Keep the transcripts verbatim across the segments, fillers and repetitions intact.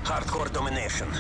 Hardcore domination.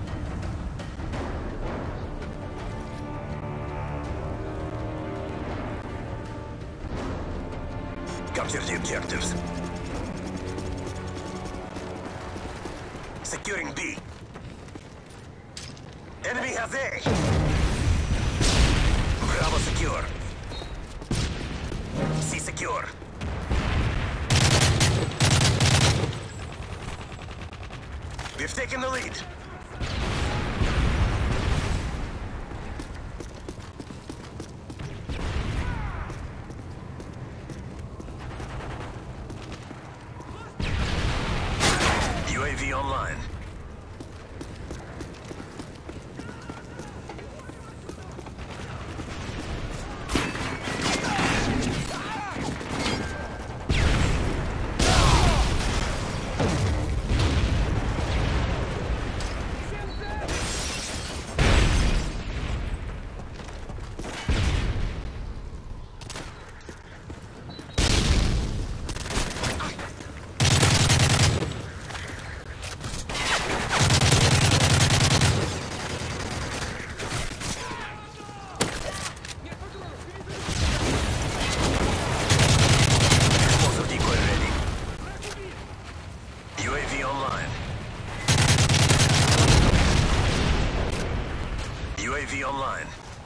Capture the objectives. Securing B. Enemy has A. Bravo secure. C secure. We've taken the lead. U A V online. U A V online.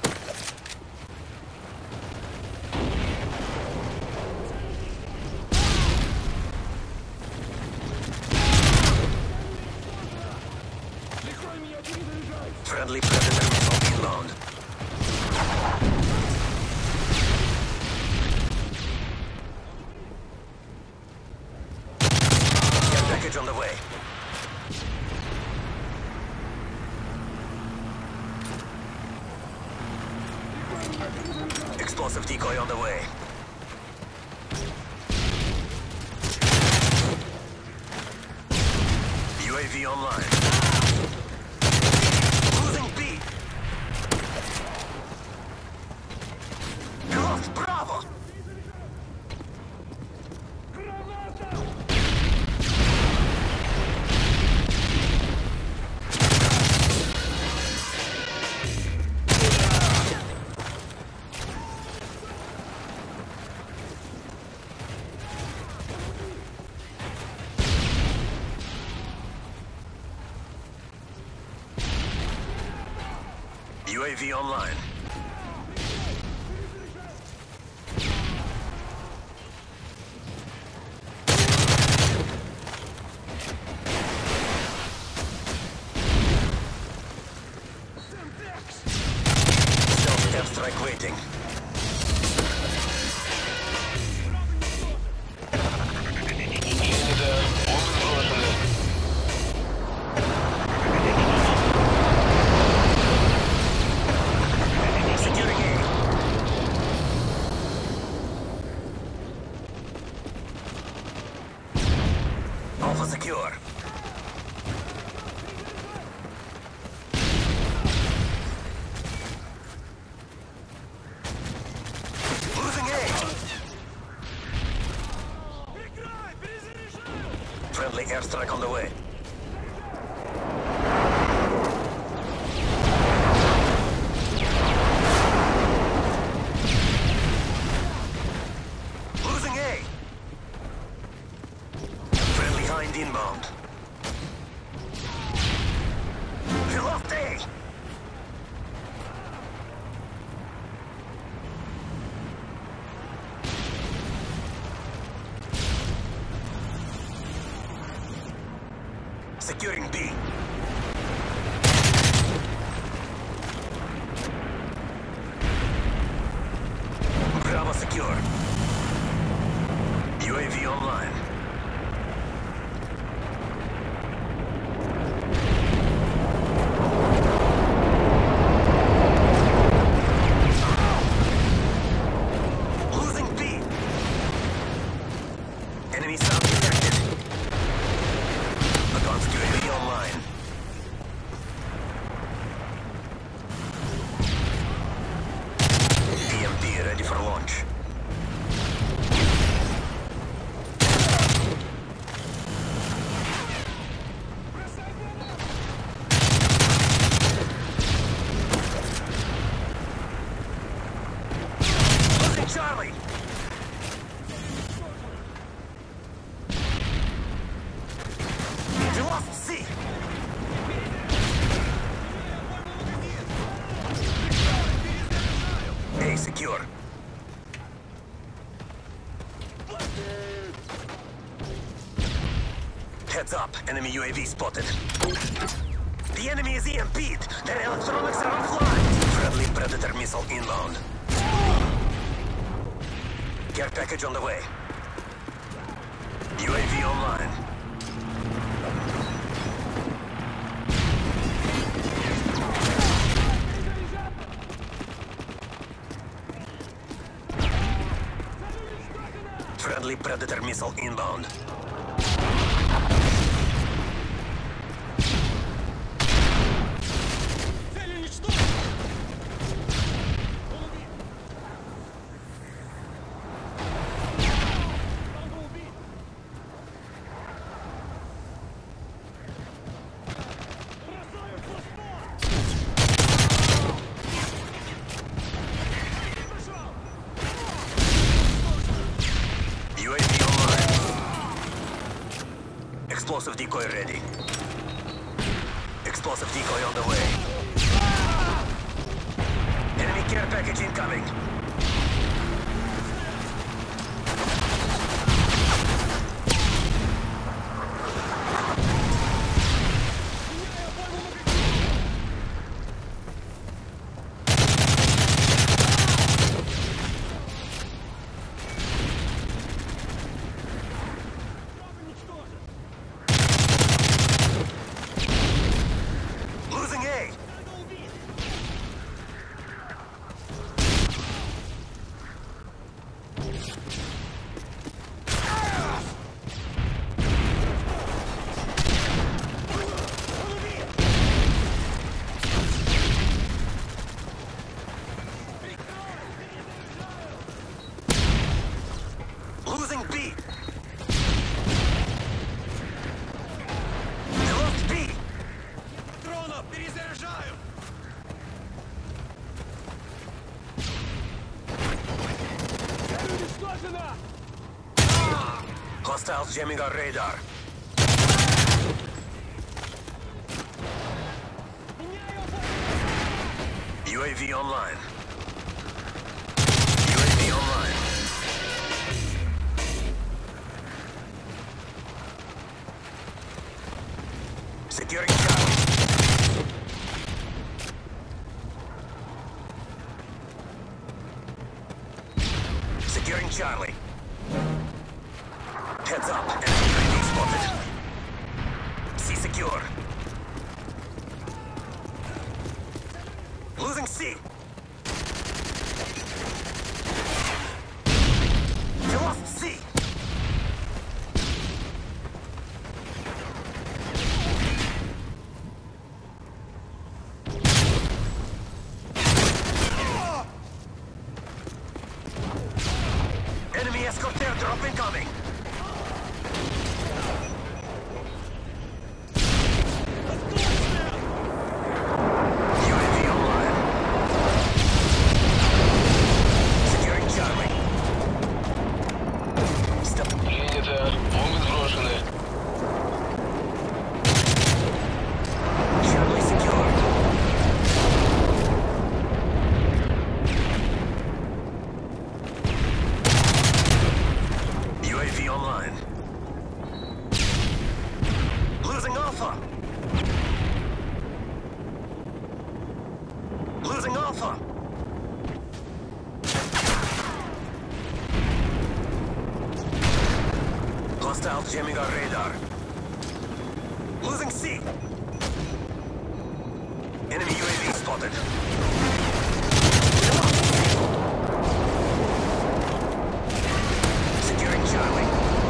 Friendly predator missile inbound. Care package on the way. Explosive decoy on the way. U A V online. Losing B. Lost Bravo. U A V online. Stealth airstrike waiting. Alpha secure. Losing A. Friendly airstrike on the way. Losing A. Hind inbound. We lost A. Securing B. Bravo secure. U A V online. Enemy sound detected. Advanced U A V online. D M D ready for launch. A secure. Heads up, enemy U A V spotted. The enemy is E M P'd. Their electronics are offline. Friendly Predator missile inbound. Care package on the way. U A V online. Friendly Predator missile inbound. Explosive decoy ready. Explosive decoy on the way. Enemy care package incoming. Hostiles jamming our radar. U A V online. U A V online. Securing Charlie. Securing Charlie. Heads up, enemy U A V spotted. C secure. Losing C. You lost C. Enemy escort airdrop incoming. Online. Losing Alpha. Losing Alpha. Hostiles jamming our radar. Losing C. Enemy U A V spotted. Securing Charlie.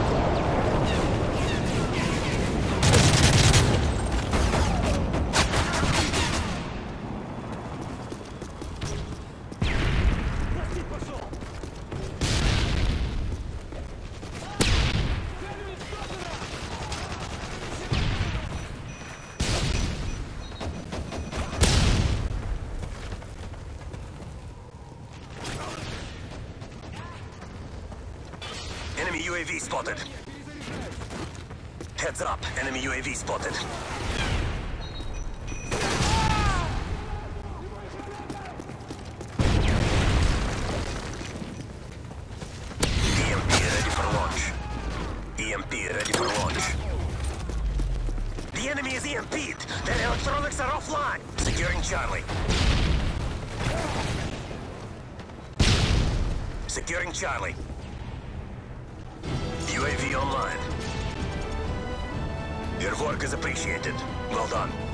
Enemy U A V spotted. Heads up, enemy U A V spotted. Charlie. Securing Charlie. U A V online. Your work is appreciated. Well done.